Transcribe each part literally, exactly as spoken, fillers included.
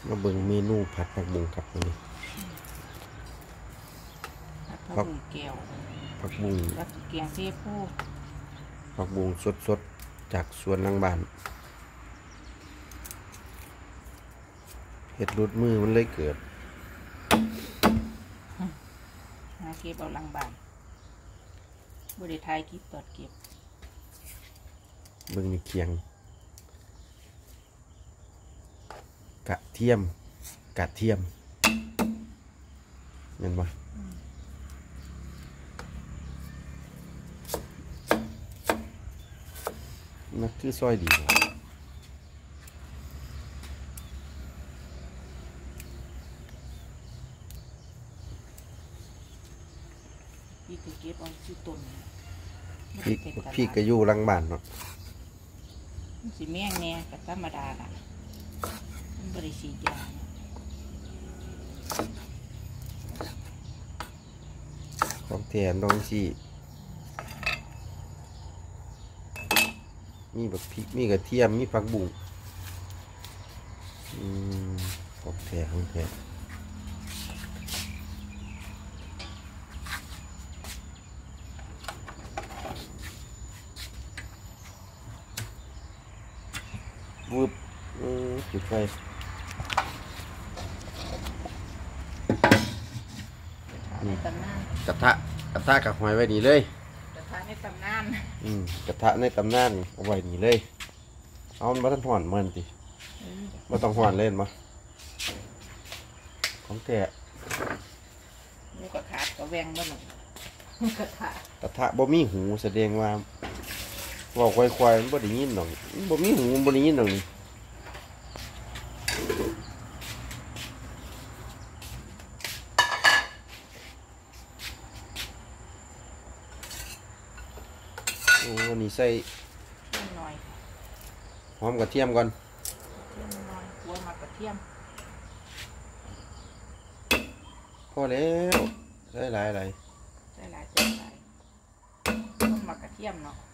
มาเบิ่งเมนูผัดผักบุ้งครับวันนี้ผักบุ้งแก้วผักบุ้งแล้วเกียงเทพูผักบุ้งสดๆจากสวนหลังบ้านเห็ดรุดมือมันเลยเกิดหาเก็บเอาหลังบ้านบริไทยคลิปตอดเก็บเบิ่งนี่เคียงกระเทียมกระเทียมเห็นปะนักคือซอยดีกว่าพี่ก็เก็บเอาชื่อต้นพี่พี่ก็อยู่หลังบ้านเนาะสีแมงเนี่ยกับธรรมดาล่ะมันบริสียาของแทนต้องสิมีแบบพริกมีกระเทียมมีผักบุ้งอืมของแท้ของแท้วุบจุดไฟในตำนานกระทะกระทะกับหอยไว้นี่เลยกระทะในตำนานอืมกระทะในตำนานเอาไว้นี่เลยเอามันมาทั้งห่อนมันติมาต้องห่อนเล่นมาของแท้นี่ก็ขาดก็แวงบ้างกระทะกระทะบ่มีหูแสดงว่าบอกควายๆมันบ่ได้ยินหรอกบ่มีหูบ่ได้ยินหรอกนี่โอ้นี่ใส่หน่อยหอมกระเทียมก่อนเทียมหน่อยหัวมากระเทียมพอแล้วใส่หลายหลายใส่หลายใส่หลายต้มมากระเทียมเนาะ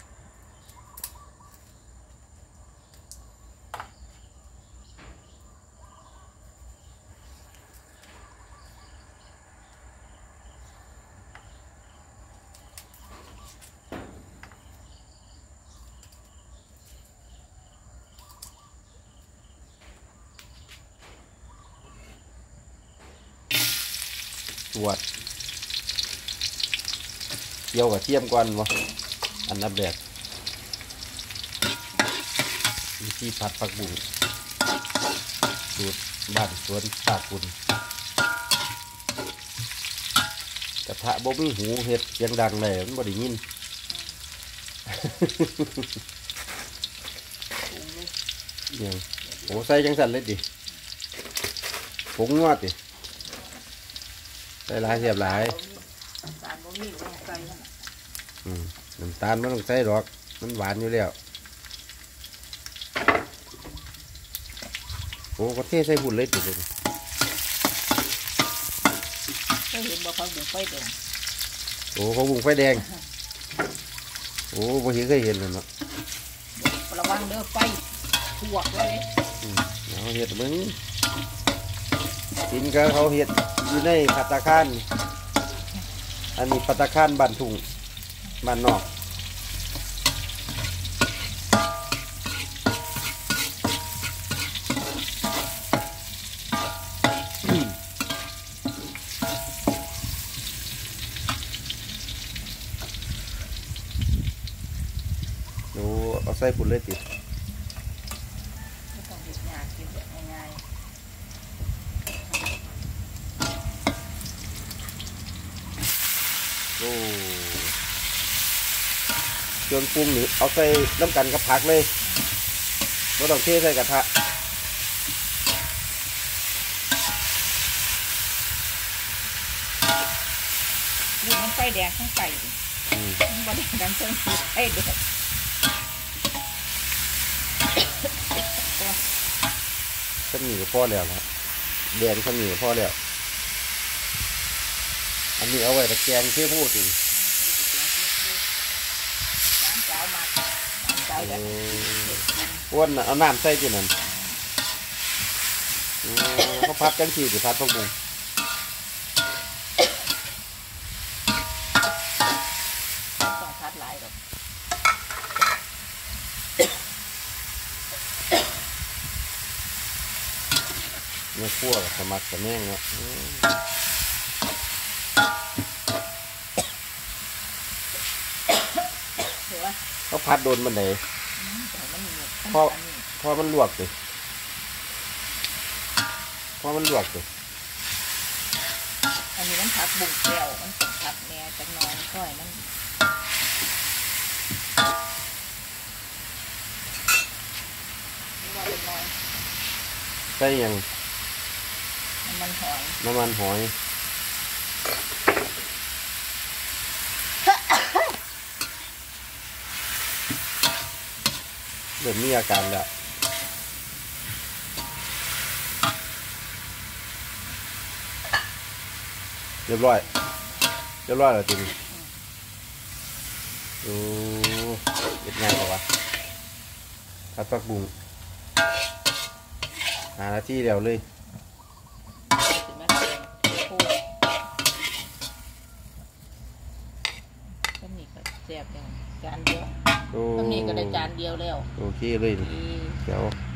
ตรวจเกี่ยวกับเทียมก่อนวะอันนับแรกวิธีผัดผักบุ้งสูตรบ้านสวนปากคุณกระทะบ่มีหูเห็ดเสียงดังเลยมันบ่ได้ยินยังโอ้ใส่จังสันเลยดิผงงอดดิใส่หลายเสียบหลายน้ำตาลไม่ต้องใส่หรอกมันหวานอยู่แล้วโอ้ก็เทใส่บุญเลยติดเลยเคยเห็นบ่เขาบุ้งไฟแดงโอ้เขาบุ้งไฟแดงโอ้บ่เห็นเคยเห็นเลยเนาะระวังเด้อไฟถ่วงเลยเขาเห็ดมึงกินก็เขาเห็ดอยู่ในภัตตาคารอันนี้ภัตตาคารบ้านทุ่งบ้านนอกดูเอาใส่ปุ่นเลยติดไม่ต้องเห็ดยากกินแบบง่ายโอ้เครื่องปรุงหรือเอาใส่น้ำกันกับผักเลยไม่ต้องเทใส่กระทะบุ้งมันไฟแดงทั้งไก่มันบดแดงทั้งไฟแดงข้าวเหนียวพอแล้วนะแดงข้าวเหนียวพอแล้วอันนี้เอาไว้ตะแกรงเทพูดสิ อ้วนเอาน้ำใส่จีนั่นโอ้เขาพัดจังสี่หรือพัดพวกมึงต้องพัดหลายดอกเนื้อคั่วกับสมัครกับแม่งเนาะอืมเห็นว่าเขาพัดโดนมันไหนแต่มันมีพอพอมันลวกเลยพอมันลวกเลยอันนี้มันพัดบุกแก้วมันต้องพัดแน่จังน้อยก้อยมันนี่ว่าเป็นน้อยใส่หยังน้ำมันหอยน้ำมันหอยเริ่มมีอาการแล้วเรียบร้อยเรียบร้อยแล้วจริงโอ้เด็ดง่ายกว่าวะผัดผักบุ้งหาหน้าที่เดียวเลยถึงแม้จะเป็นคู่ต้นนี้ก็แซ่บแล้วจานเดียวโอ้ต้นนี้ก็ได้จานเดียวแล้วโอเคเลยดีเดี๋ยว